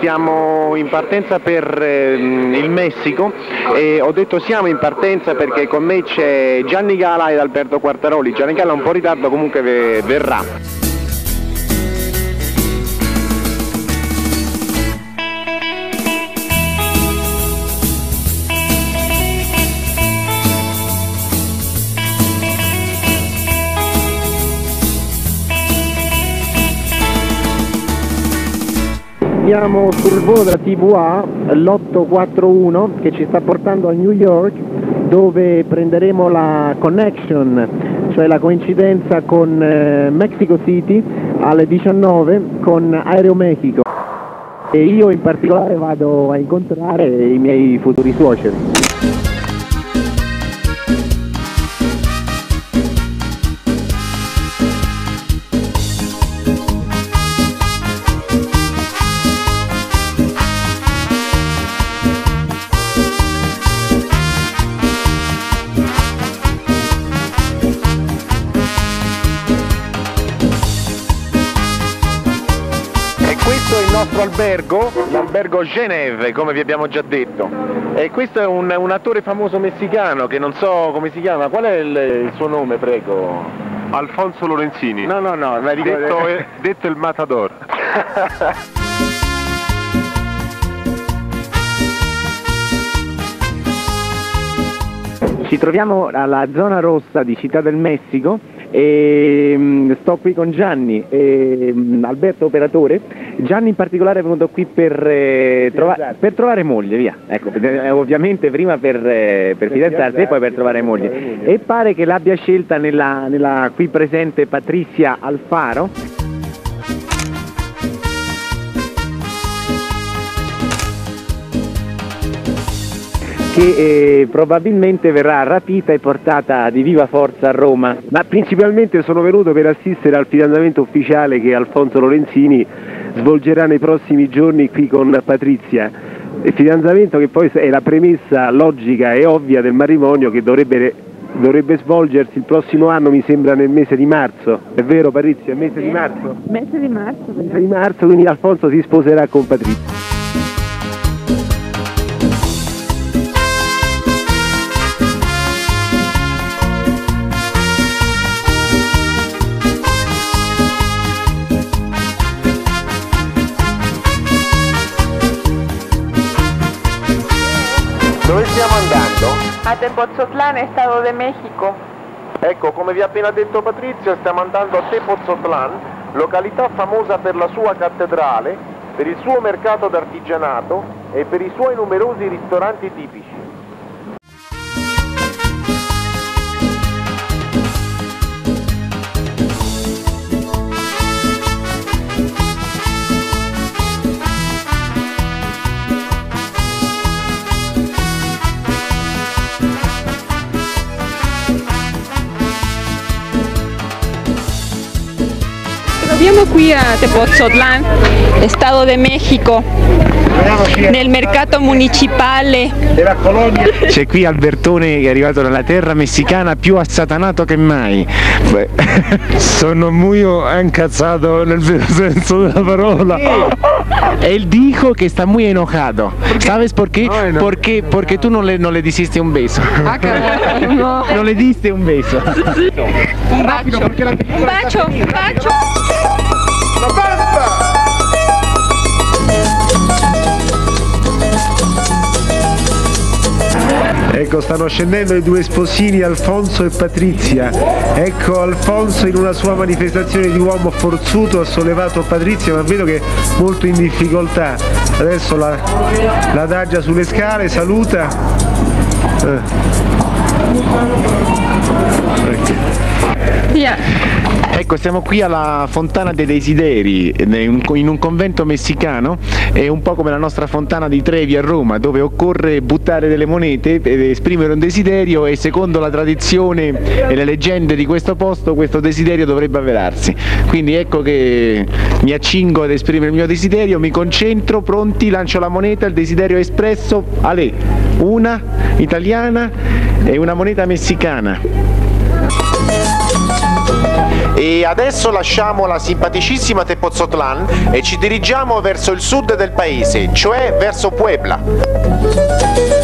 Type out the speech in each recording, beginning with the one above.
siamo in partenza per il Messico e ho detto siamo in partenza perché con me c'è Gianni Gala ed Alberto Quartaroli. Gianni Gala un po' in ritardo, comunque verrà. Siamo sul volo della TVA, l'841, che ci sta portando a New York, dove prenderemo la connection, cioè la coincidenza con Mexico City alle 19 con Aeromexico. E io in particolare vado a incontrare i miei futuri suoceri. Questo è il nostro albergo, l'albergo Geneve, come vi abbiamo già detto. E questo è un attore famoso messicano che non so come si chiama. Qual è il suo nome, prego? Alfonso Lorenzini. No, detto il Matador. Ci troviamo alla zona rossa di Città del Messico e sto qui con Gianni e Alberto operatore. Gianni in particolare è venuto qui per trovare moglie, via. Ecco, ovviamente prima per fidanzarsi e poi per trovare moglie. E pare che l'abbia scelta nella qui presente Patrizia Alfaro. Che probabilmente verrà rapita e portata di viva forza a Roma. Ma principalmente sono venuto per assistere al fidanzamento ufficiale che Alfonso Lorenzini svolgerà nei prossimi giorni qui con Patrizia. Il fidanzamento che poi è la premessa logica e ovvia del matrimonio che dovrebbe svolgersi il prossimo anno, mi sembra nel mese di marzo. È vero Patrizia? Mese di marzo? Mese di marzo. Mese di marzo, quindi Alfonso si sposerà con Patrizia. Dove stiamo andando? A Tepoztlán, Estado de México. Ecco, come vi ha appena detto Patrizia, stiamo andando a Tepoztlán, località famosa per la sua cattedrale, per il suo mercato d'artigianato e per i suoi numerosi ristoranti tipici. Siamo qui a Tepoztlán, Estado de México, nel mercato municipale. C'è qui Albertone che è arrivato dalla terra messicana più assatanato che mai. Sono molto incazzato nel vero senso della parola. Él dijo que está muy enojado. ¿Sabes por qué? No. Porque tú no le diste un beso. Ah, caray, no. No le diste un beso. Un bacio. Un bacio. Un bacio. ¡No basta! Ecco, stanno scendendo i due sposini Alfonso e Patrizia. Ecco Alfonso in una sua manifestazione di uomo forzuto ha sollevato Patrizia, ma vedo che è molto in difficoltà. Adesso la adagia sulle scale, saluta. Yeah. Ecco, siamo qui alla Fontana dei Desideri, in un convento messicano, è un po' come la nostra Fontana di Trevi a Roma, dove occorre buttare delle monete ed esprimere un desiderio e secondo la tradizione e le leggende di questo posto, questo desiderio dovrebbe avverarsi. Quindi ecco che mi accingo ad esprimere il mio desiderio, mi concentro, pronti, lancio la moneta, il desiderio è espresso, ale, una italiana e una moneta messicana. E adesso lasciamo la simpaticissima Tepoztlán e ci dirigiamo verso il sud del paese, cioè verso Puebla.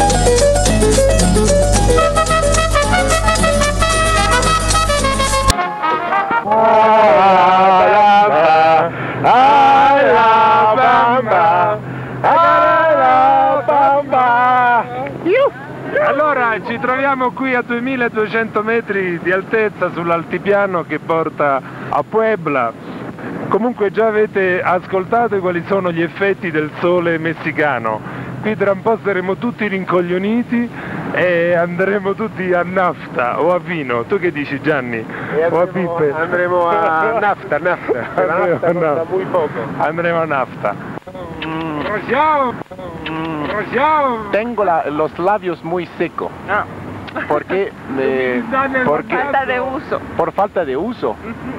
Allora ci troviamo qui a 2200 metri di altezza sull'altipiano che porta a Puebla. Comunque già avete ascoltato quali sono gli effetti del sole messicano. Qui tra un po' saremo tutti rincoglioniti e andremo tutti a nafta o a vino. Tu che dici, Gianni? O a pippe? Andremo a nafta. La nafta costa muy poco. Andremo a nafta. Tengo los labios muy secos. Porque Falta de uso. por falta de uso.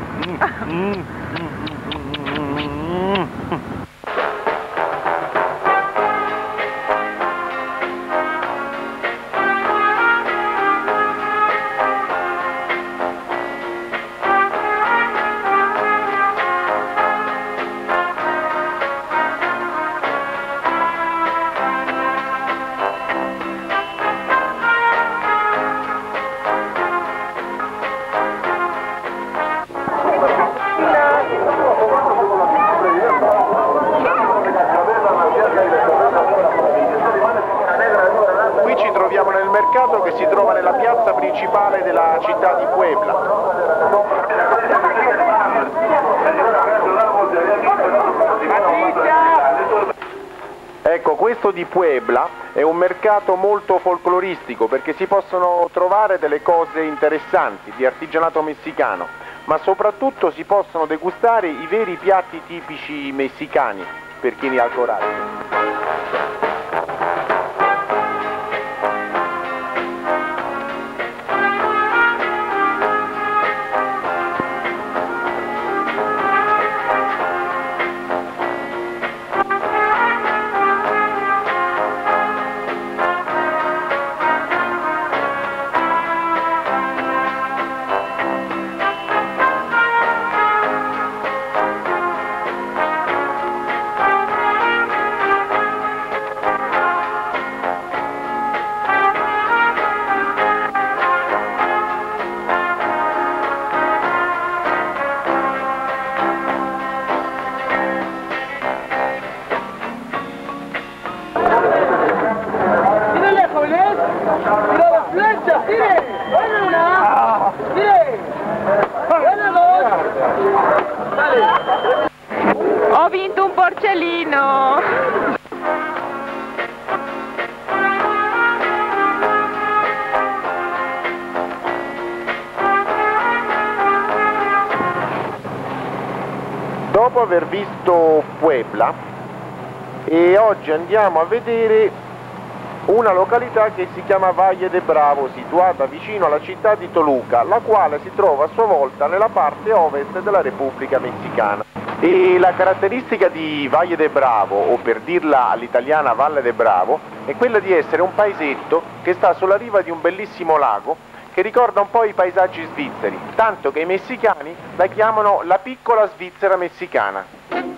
Qui ci troviamo nel mercato che si trova nella piazza principale della città di Puebla. Ecco, questo di Puebla è un mercato molto folcloristico perché si possono trovare delle cose interessanti di artigianato messicano, ma soprattutto si possono degustare i veri piatti tipici messicani per chi ne ha il coraggio. Ho vinto un porcellino! Dopo aver visto Puebla, e oggi andiamo a vedere una località che si chiama Valle de Bravo, situata vicino alla città di Toluca, la quale si trova a sua volta nella parte ovest della Repubblica Messicana. E la caratteristica di Valle de Bravo, o per dirla all'italiana Valle de Bravo, è quella di essere un paesetto che sta sulla riva di un bellissimo lago che ricorda un po' i paesaggi svizzeri, tanto che i messicani la chiamano la piccola Svizzera messicana.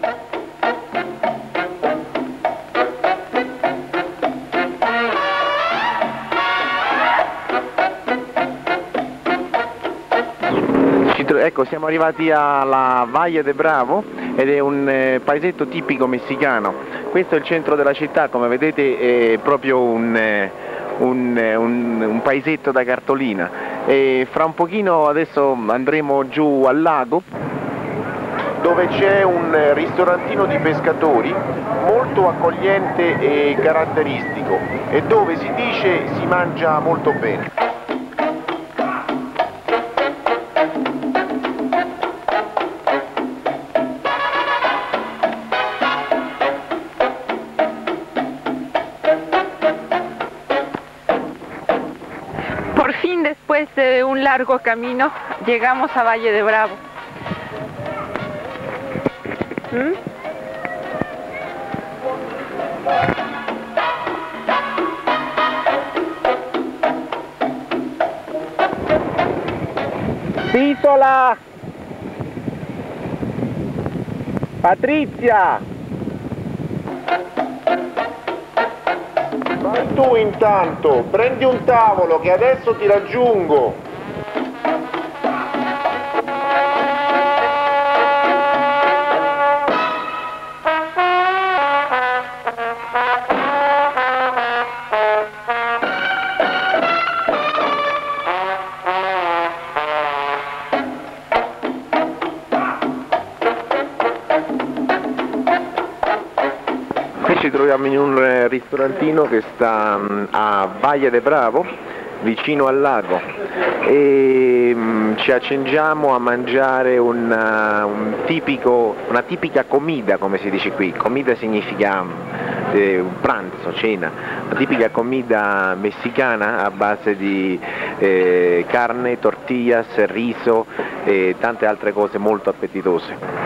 Ecco, siamo arrivati alla Valle de Bravo ed è un paesetto tipico messicano. Questo è il centro della città, come vedete è proprio un paesetto da cartolina. E fra un pochino adesso andremo giù al lago dove c'è un ristorantino di pescatori molto accogliente e caratteristico e dove si dice si mangia molto bene. Por fin, después de un largo camino, llegamos a Valle de Bravo. Pítola! Patrizia! Vai tu intanto, prendi un tavolo che adesso ti raggiungo. Ci troviamo in un ristorantino che sta a Valle de Bravo, vicino al lago, e ci accingiamo a mangiare una tipica comida, come si dice qui. Comida significa un pranzo, cena, una tipica comida messicana a base di carne, tortillas, riso e tante altre cose molto appetitose.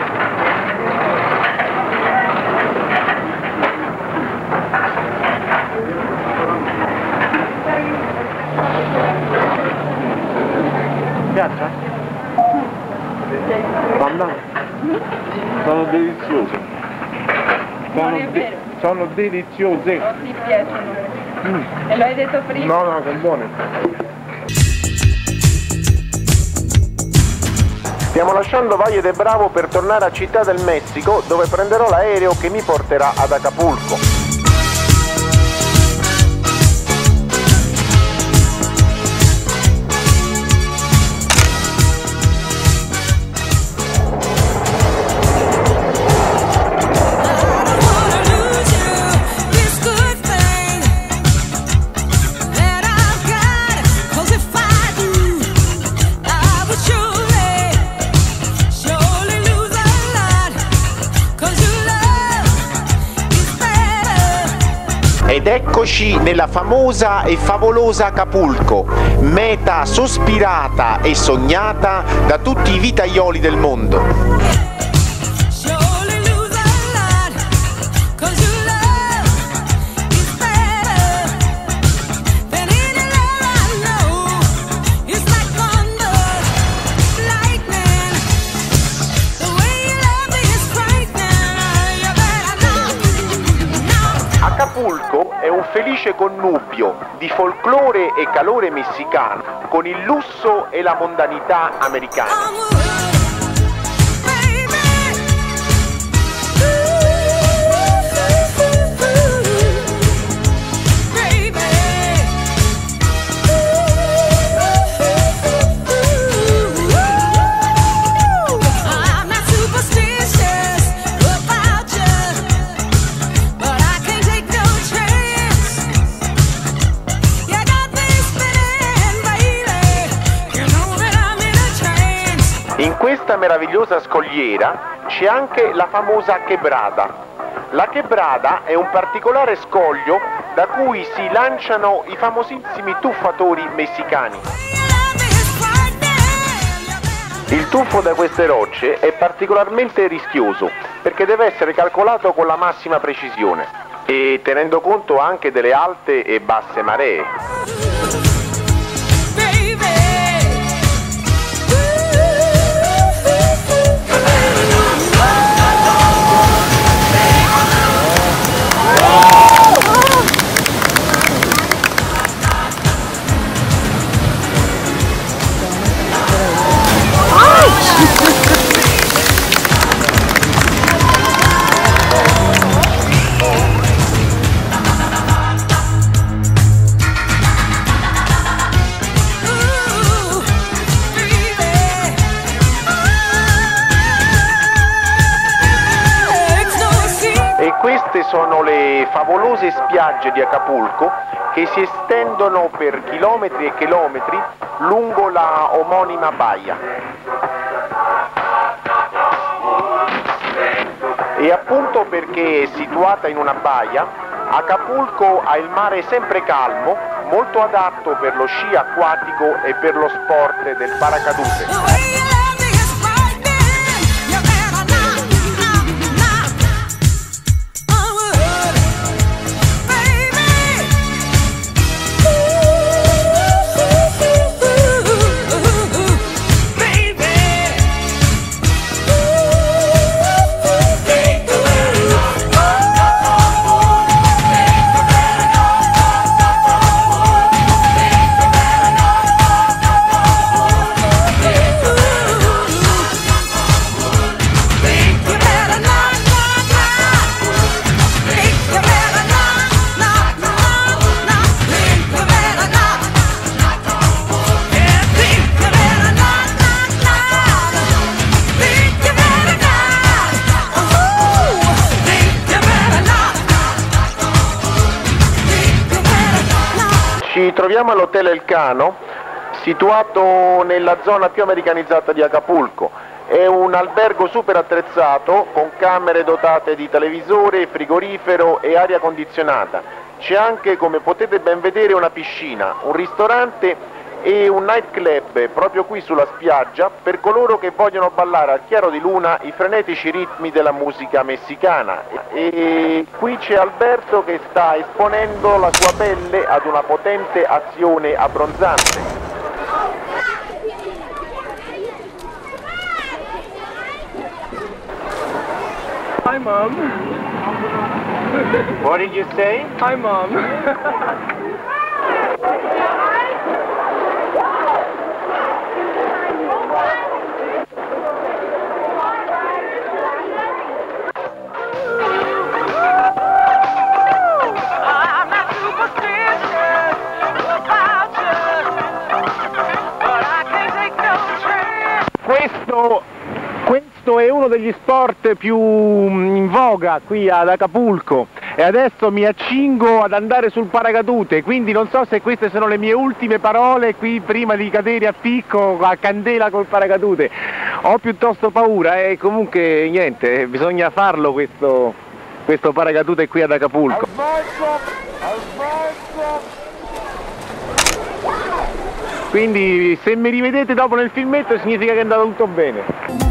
Piaccia? Sono deliziose. Sono deliziose. No, ti piacciono. E lo hai detto prima? No, sono buone. Stiamo lasciando Valle de Bravo per tornare a Città del Messico, dove prenderò l'aereo che mi porterà ad Acapulco. Ed eccoci nella famosa e favolosa Acapulco, meta sospirata e sognata da tutti i vitaioli del mondo. Acapulco è un felice connubio di folklore e calore messicano con il lusso e la mondanità americana. In questa meravigliosa scogliera c'è anche la famosa quebrada. La quebrada è un particolare scoglio da cui si lanciano i famosissimi tuffatori messicani. Il tuffo da queste rocce è particolarmente rischioso perché deve essere calcolato con la massima precisione e tenendo conto anche delle alte e basse maree. Queste sono le favolose spiagge di Acapulco che si estendono per chilometri e chilometri lungo la omonima baia. E appunto perché è situata in una baia, Acapulco ha il mare sempre calmo, molto adatto per lo sci acquatico e per lo sport del paracadute. Ci troviamo all'Hotel Elcano, situato nella zona più americanizzata di Acapulco. È un albergo super attrezzato con camere dotate di televisore, frigorifero e aria condizionata. C'è anche, come potete ben vedere, una piscina, un ristorante e un nightclub proprio qui sulla spiaggia per coloro che vogliono ballare al chiaro di luna i frenetici ritmi della musica messicana. E qui c'è Alberto che sta esponendo la sua pelle ad una potente azione abbronzante. Hi, Mom. What did you say? Hi, Mom. Questo è uno degli sport più in voga qui ad Acapulco e adesso mi accingo ad andare sul paracadute, quindi non so se queste sono le mie ultime parole qui prima di cadere a picco, a candela col paracadute. Ho piuttosto paura e comunque niente, bisogna farlo questo paracadute qui ad Acapulco. Quindi se mi rivedete dopo nel filmetto significa che è andato tutto bene.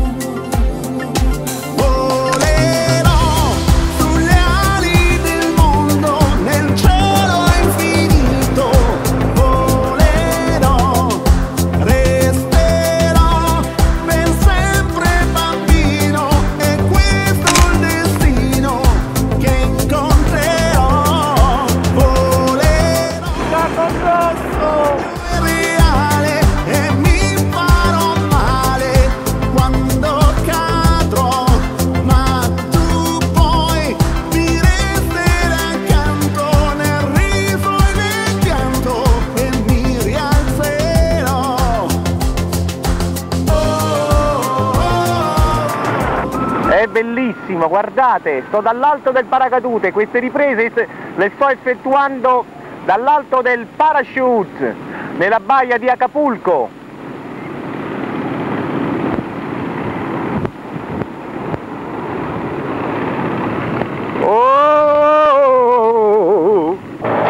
È bellissimo, guardate, sto dall'alto del paracadute, queste riprese le sto effettuando dall'alto del parachute, nella baia di Acapulco. Oh!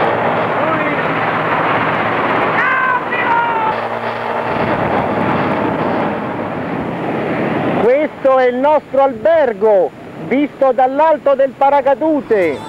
Questo è il nostro albergo, visto dall'alto del paracadute.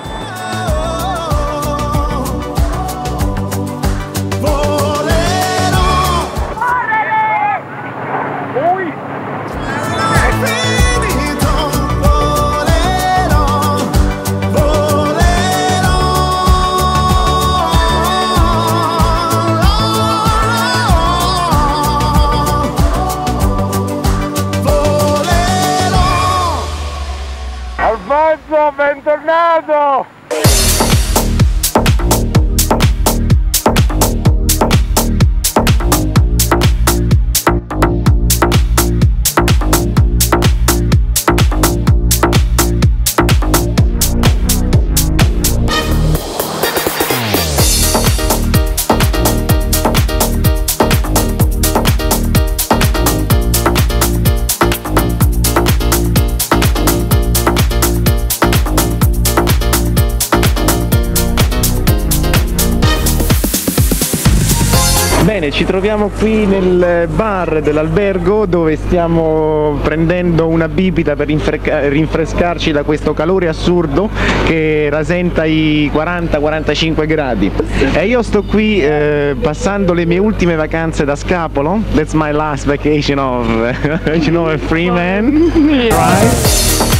Alfonso, bentornato! Bene, ci troviamo qui nel bar dell'albergo dove stiamo prendendo una bibita per rinfrescarci da questo calore assurdo che rasenta i 40-45 gradi. E io sto qui passando le mie ultime vacanze da scapolo. That's my last vacation of you know, a free man, right?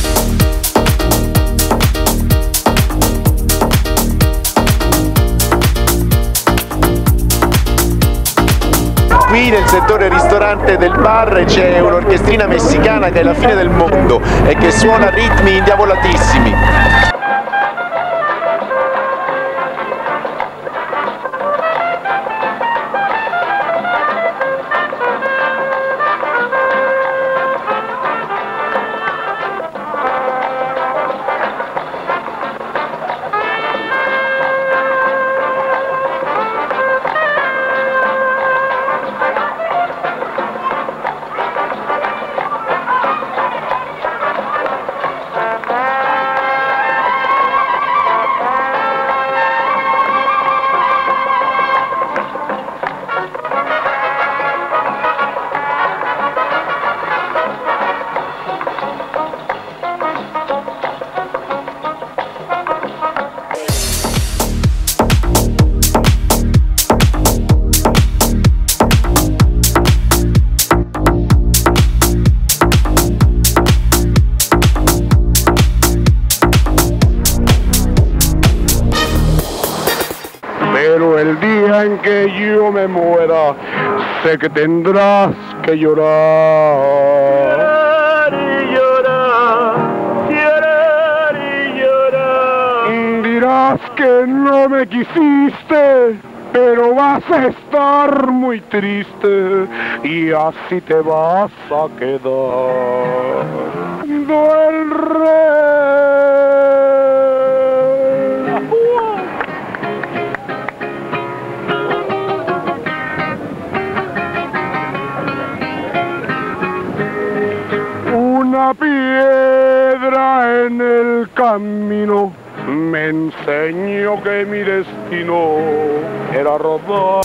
Qui nel settore ristorante del bar c'è un'orchestrina messicana che è la fine del mondo e che suona ritmi indiavolatissimi. que yo me muera, sé que tendrás que llorar. Llorar y llorar, llorar y llorar. Dirás que no me quisiste, pero vas a estar muy triste y así te vas a quedar. El rey. Una piedra en el camino me enseñó que mi destino era robar.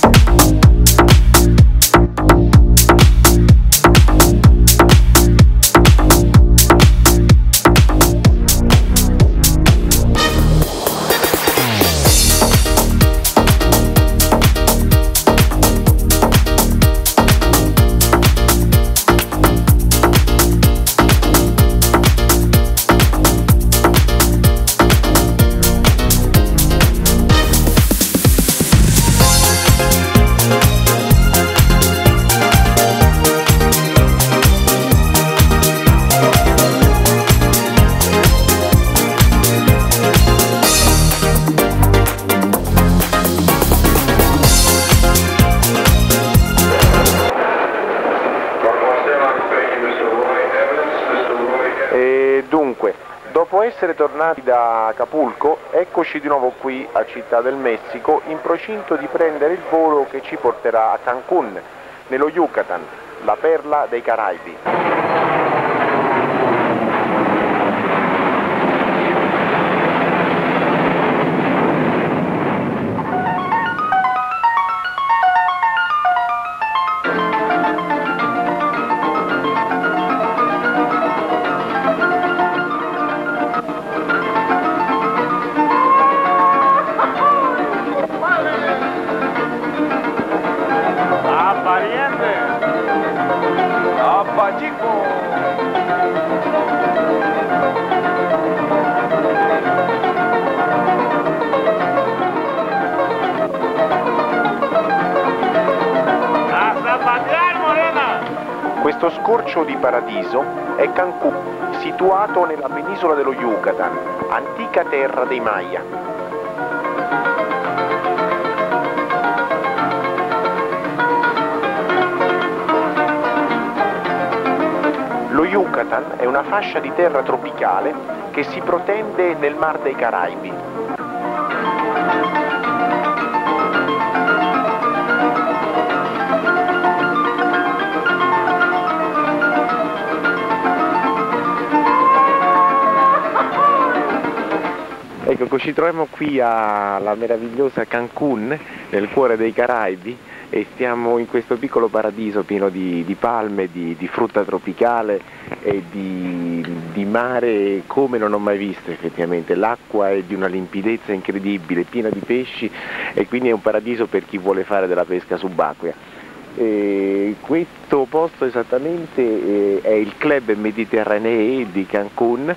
Dunque, dopo essere tornati da Acapulco, eccoci di nuovo qui a Città del Messico, in procinto di prendere il volo che ci porterà a Cancún, nello Yucatan, la perla dei Caraibi. Questo scorcio di paradiso è Cancún, situato nella penisola dello Yucatan, antica terra dei Maya. Lo Yucatan è una fascia di terra tropicale che si protende nel Mar dei Caraibi. Ecco, ci troviamo qui alla meravigliosa Cancún, nel cuore dei Caraibi, e stiamo in questo piccolo paradiso pieno di palme, di frutta tropicale e di mare come non ho mai visto effettivamente. L'acqua è di una limpidezza incredibile, piena di pesci, e quindi è un paradiso per chi vuole fare della pesca subacquea. Questo posto esattamente è il Club Méditerranée di Cancún.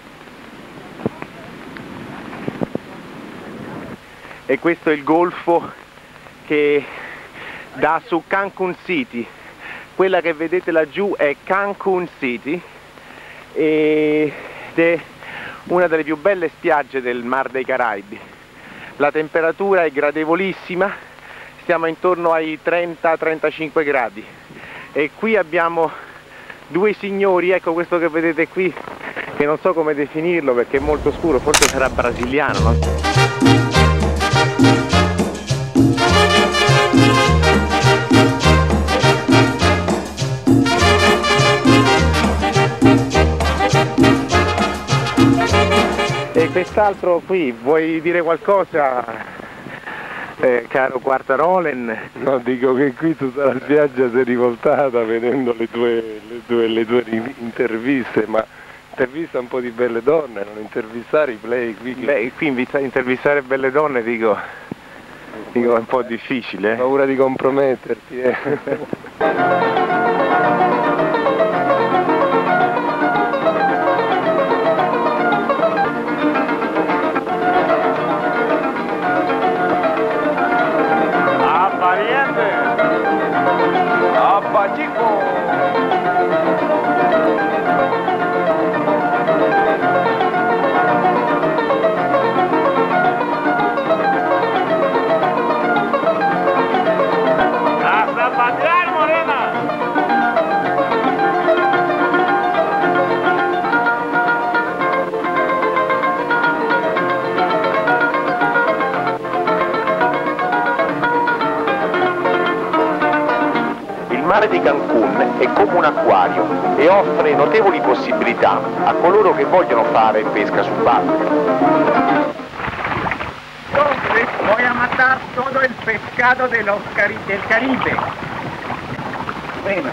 E questo è il golfo che dà su Cancún City. Quella che vedete laggiù è Cancún City ed è una delle più belle spiagge del Mar dei Caraibi. La temperatura è gradevolissima, stiamo intorno ai 30-35 gradi e qui abbiamo due signori, ecco questo che vedete qui, che non so come definirlo perché è molto scuro, forse sarà brasiliano, no? E quest'altro qui, vuoi dire qualcosa, caro Quartarolen? No, dico che qui tutta la spiaggia si è rivoltata vedendo le tue interviste, ma intervista un po' di belle donne, non intervistare i play qui. Beh, qui intervistare belle donne dico è un po' difficile. Ho paura di comprometterti. Pariente. mare di Cancun è come un acquario e offre notevoli possibilità a coloro che vogliono fare pesca subacquea. Entonces voy a matar todo el pescado del Caribe. Bueno.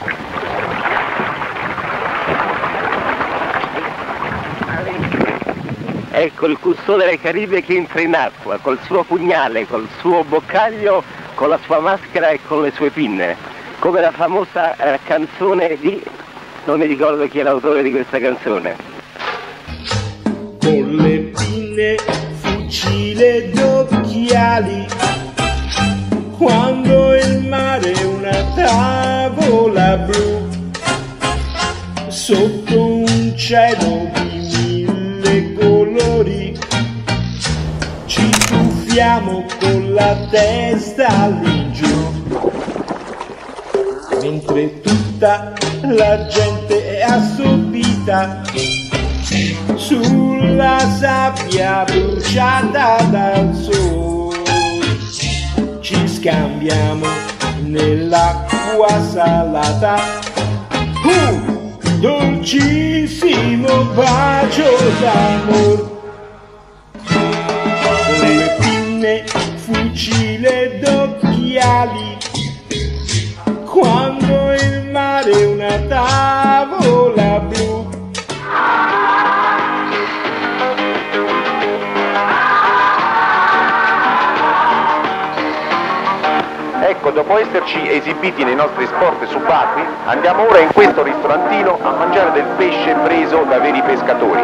Ecco il custode del Caribe che entra in acqua, col suo pugnale, col suo boccaglio, con la sua maschera e con le sue pinne, come la famosa canzone di... non mi ricordo chi è l'autore di questa canzone. Con le pinne, fucile ed occhiali, quando il mare è una tavola blu, sotto un cielo di mille colori, ci tuffiamo con la testa all'ingiù, mentre tutta la gente è assopita sulla sabbia bruciata dal sole. Ci scambiamo nell'acqua salata un dolcissimo bacio d'amor. Con le pinne, fucile ed occhiali, quando il mare è una tavola blu. Ecco, dopo esserci esibiti nei nostri sport subacquei, andiamo ora in questo ristorantino a mangiare del pesce preso da veri pescatori.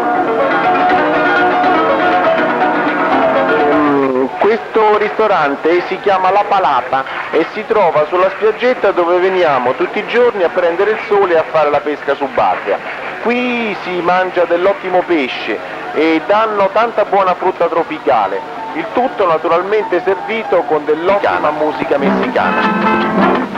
Questo ristorante si chiama La Palapa e si trova sulla spiaggetta dove veniamo tutti i giorni a prendere il sole e a fare la pesca subacquea. Qui si mangia dell'ottimo pesce e danno tanta buona frutta tropicale. Il tutto naturalmente servito con dell'ottima musica messicana.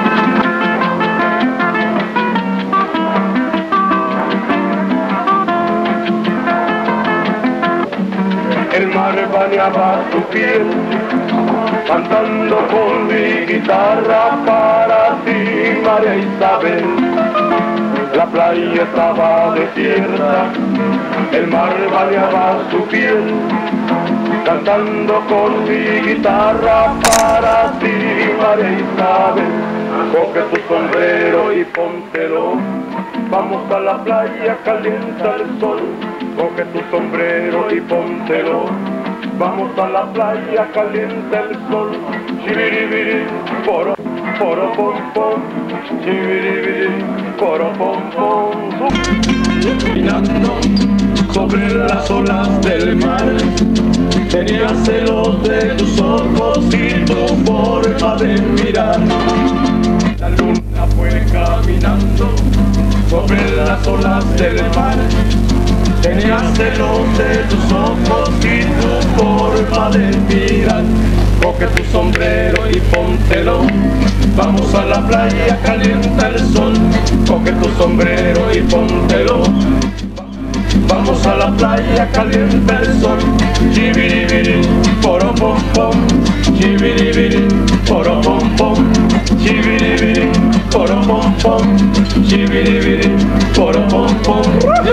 El mar bañaba su piel, cantando con mi guitarra para ti, María Isabel. La playa estaba desierta, el mar bañaba su piel, cantando con mi guitarra para ti, María Isabel. Coge tu sombrero y póntelo, vamos a la playa, calienta el sol. Coge tu sombrero y póntelo, vamos a la playa, calienta el sol. Chibiribiri, poro, poro, pom, pom. Chibiribiri, poro, pom, pom. Caminando sobre las olas del mar, tenía celos de tus ojos y tu forma de mirar. La luna fue caminando sobre las olas del mar, tenía celos de tus ojos y tu forma de mirar. Coge tu sombrero y póntelo, vamos a la playa, calienta el sol. Coge tu sombrero y póntelo, vamos a la playa, calienta el sol. Chibiribiri, poro pom pom. Chibiribiri, poro pom pom. Chibiribiri, poro pom pom. Chibiribiri, poro pom pom.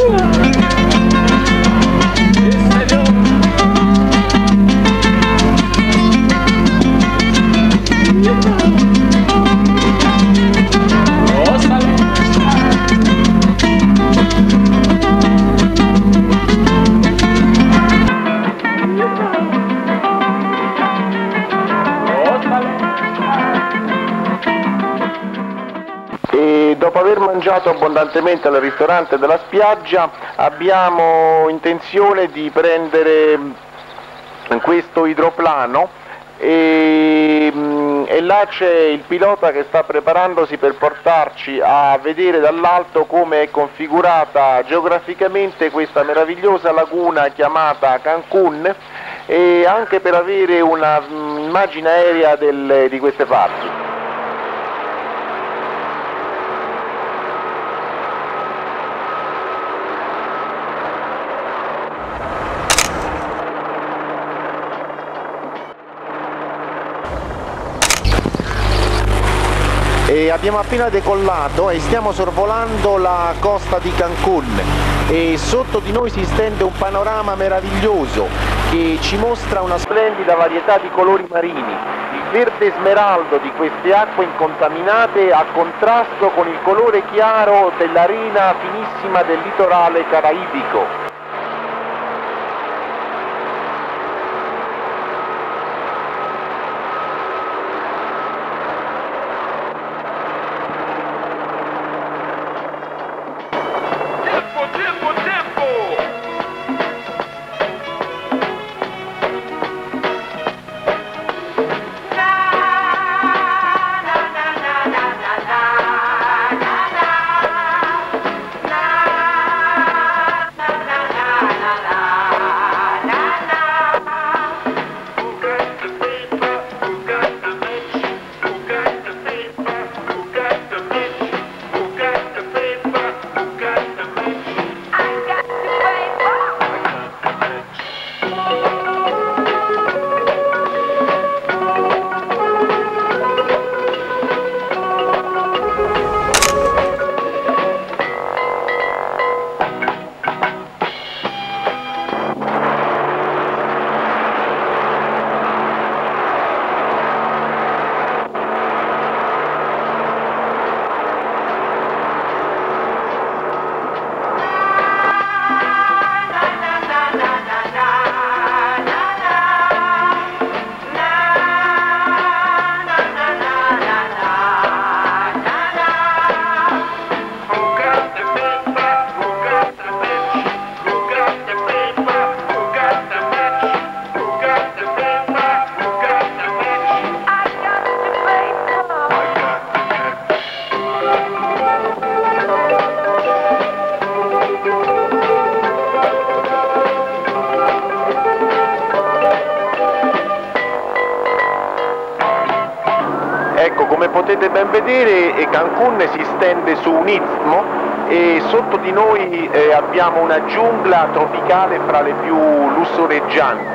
Dopo aver mangiato abbondantemente al ristorante della spiaggia abbiamo intenzione di prendere questo idroplano e là c'è il pilota che sta preparandosi per portarci a vedere dall'alto come è configurata geograficamente questa meravigliosa laguna chiamata Cancun e anche per avere un'immagine aerea di queste parti. Abbiamo appena decollato e stiamo sorvolando la costa di Cancun e sotto di noi si stende un panorama meraviglioso che ci mostra una splendida varietà di colori marini. Il verde smeraldo di queste acque incontaminate a contrasto con il colore chiaro dell'arena finissima del litorale caraibico. Ecco, come potete ben vedere, Cancun si stende su un istmo e sotto di noi abbiamo una giungla tropicale fra le più lussureggianti.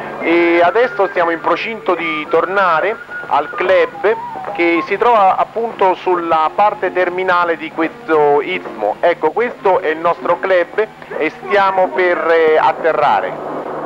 E adesso siamo in procinto di tornare al club che si trova appunto sulla parte terminale di questo istmo. Ecco, questo è il nostro club e stiamo per atterrare.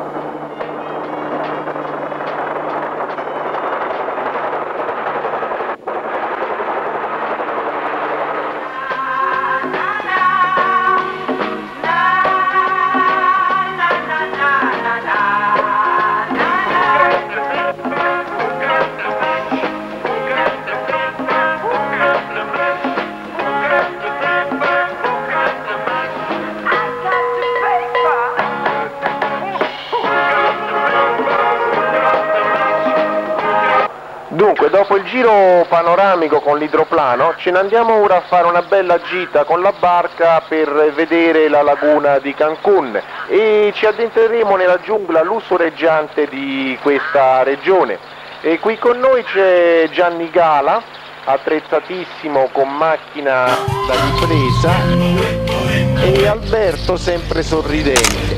Dunque, dopo il giro panoramico con l'idroplano, ce ne andiamo ora a fare una bella gita con la barca per vedere la laguna di Cancun e ci addentreremo nella giungla lussureggiante di questa regione. E qui con noi c'è Gianni Gala, attrezzatissimo con macchina da ripresa, e Alberto sempre sorridente.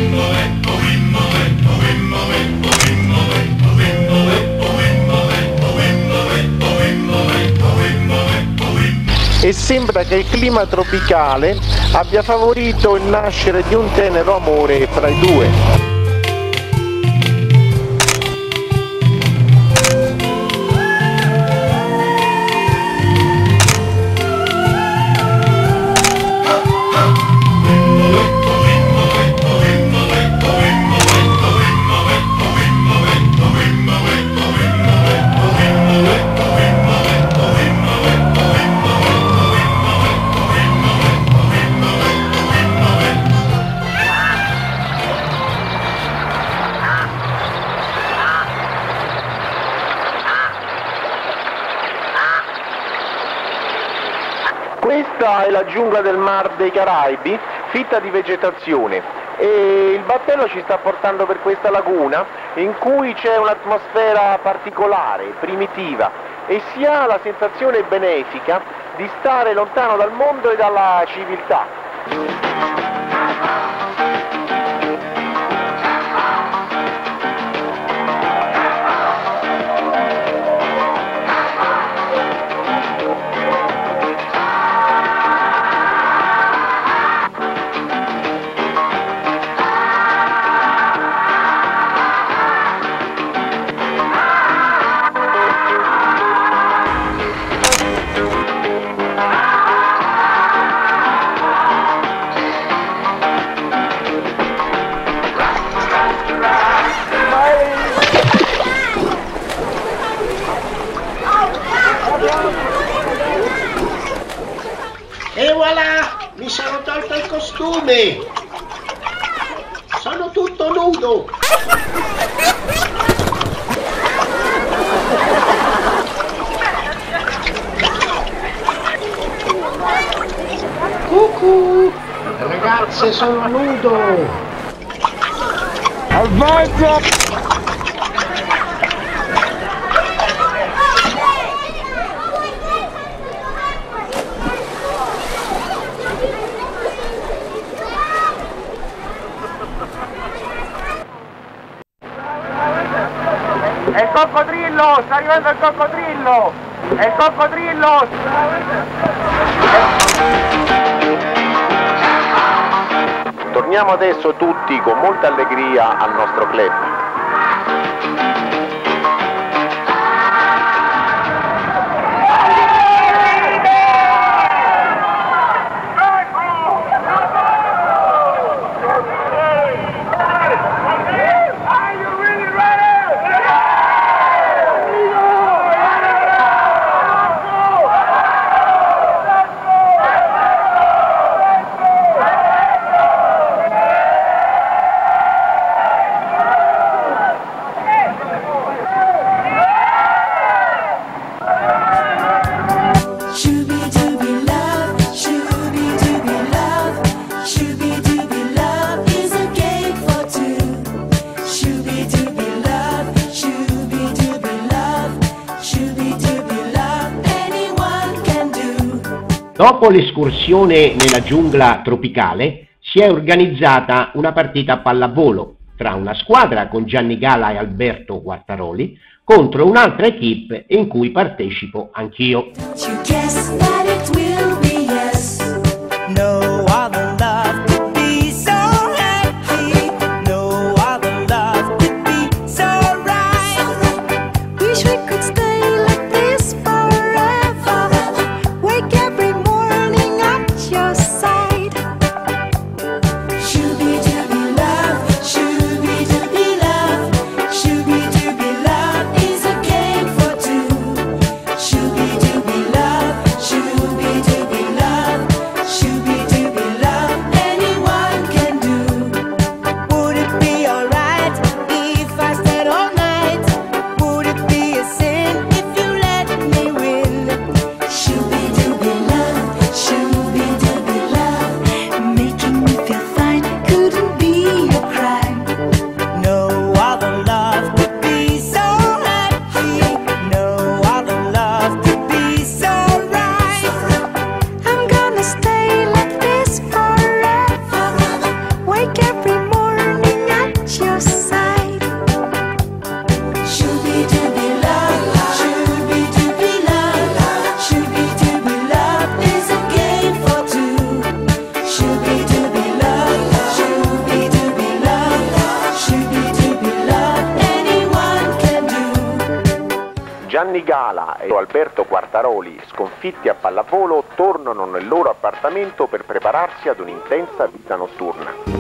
E sembra che il clima tropicale abbia favorito il nascere di un tenero amore fra i due. Questa è la giungla del Mar dei Caraibi, fitta di vegetazione, e il battello ci sta portando per questa laguna in cui c'è un'atmosfera particolare, primitiva, e si ha la sensazione benefica di stare lontano dal mondo e dalla civiltà. porta il costume! Sono tutto nudo! Cucù! Ragazze, sono nudo! Avanza! È il coccodrillo! Sta arrivando il coccodrillo! È il coccodrillo! Torniamo adesso tutti con molta allegria al nostro club. Dopo l'escursione nella giungla tropicale si è organizzata una partita a pallavolo tra una squadra con Gianni Gala e Alberto Quartaroli contro un'altra equipe in cui partecipo anch'io. Gianni Gala e Alberto Quartaroli, sconfitti a pallavolo, tornano nel loro appartamento per prepararsi ad un'intensa vita notturna.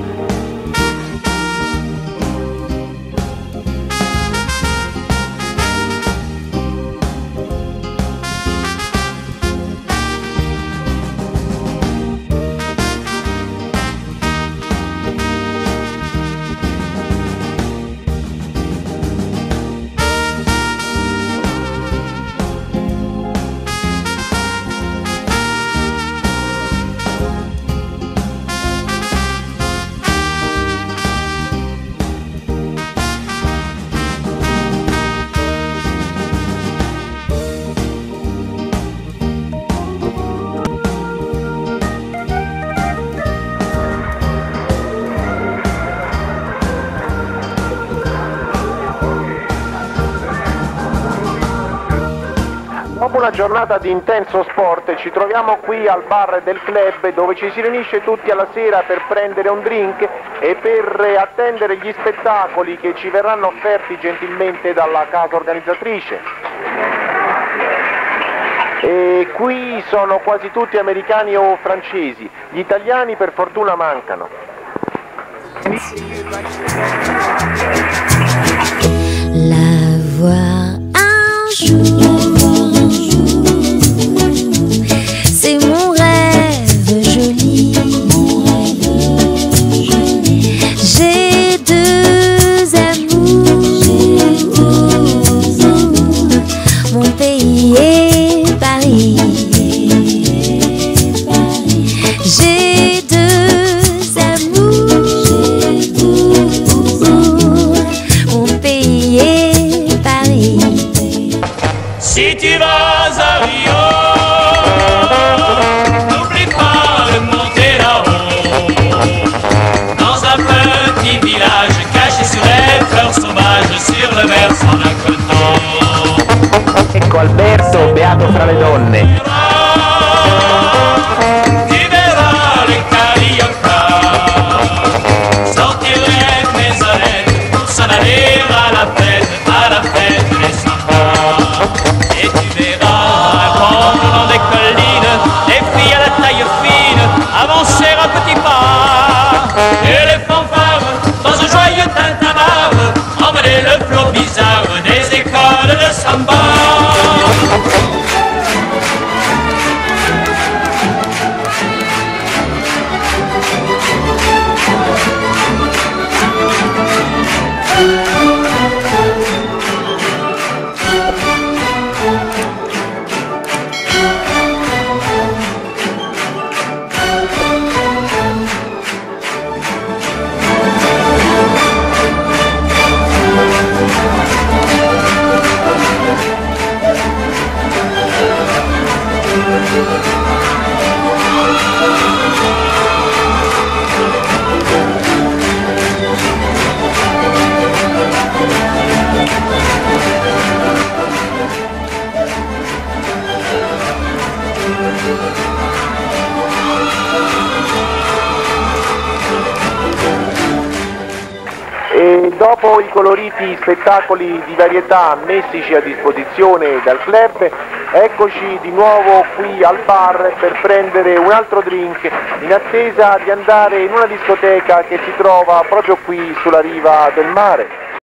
Dopo una giornata di intenso sport ci troviamo qui al bar del club dove ci si riunisce tutti alla sera per prendere un drink e per attendere gli spettacoli che ci verranno offerti gentilmente dalla casa organizzatrice. E qui sono quasi tutti americani o francesi, gli italiani per fortuna mancano. La voir un jour, c'est mon rêve joli. Et les fanfares, dans un joyeux tintamarre, emmenaient le flot bizarre des écoles de samba. E dopo i coloriti spettacoli di varietà messici a disposizione dal club, eccoci di nuovo qui al bar per prendere un altro drink in attesa di andare in una discoteca che si trova proprio qui sulla riva del mare.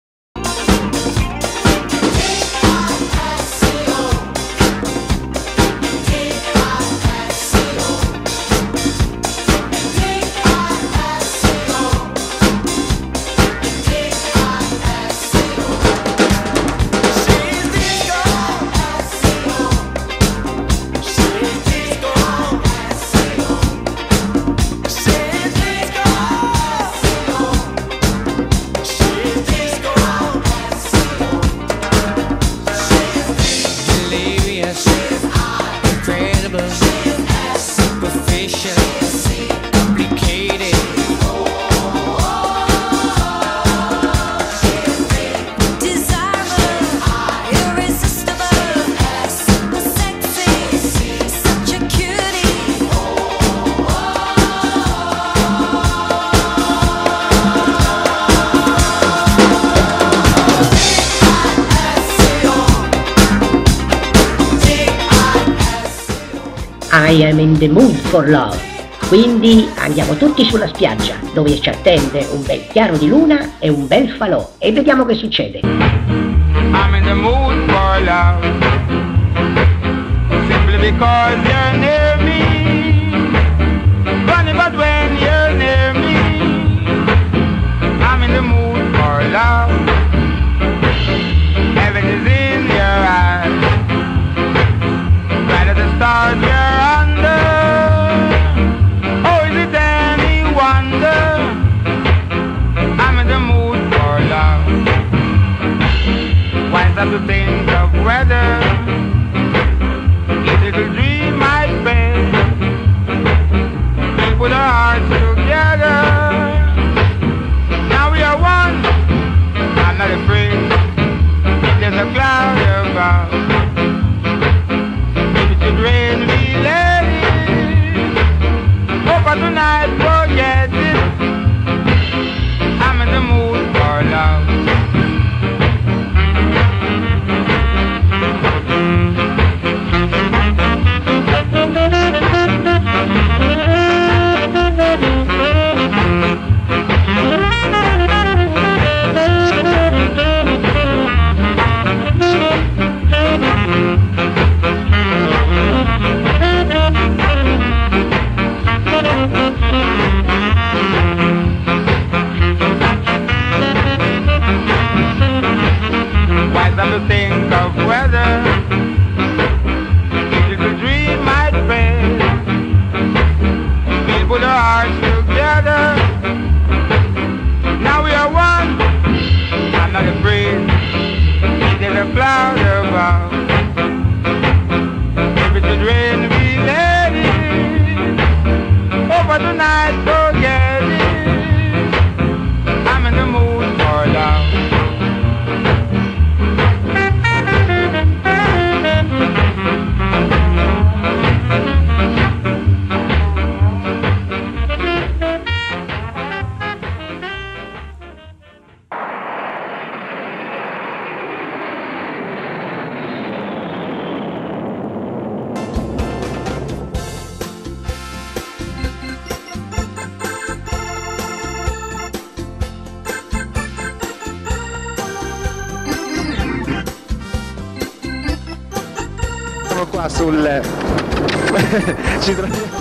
I am in the mood for love. Quindi andiamo tutti sulla spiaggia, dove ci attende un bel chiaro di luna e un bel falò, e vediamo che succede. I'm in the mood for love, simply because you're near me. Funny, but when you're near me, I'm in the mood for love. Heaven is in your eyes, bright as the stars you're under. Oh, is it any wonder I'm in the mood for love? Why stop to think of weather? Each little dream I spend qua sul... ci troviamo...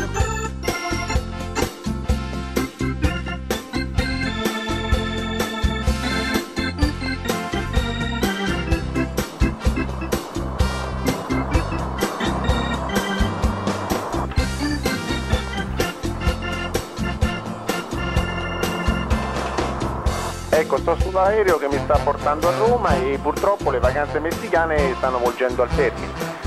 Ecco, sto sull'aereo che mi sta portando a Roma e purtroppo le vacanze messicane stanno volgendo al termine.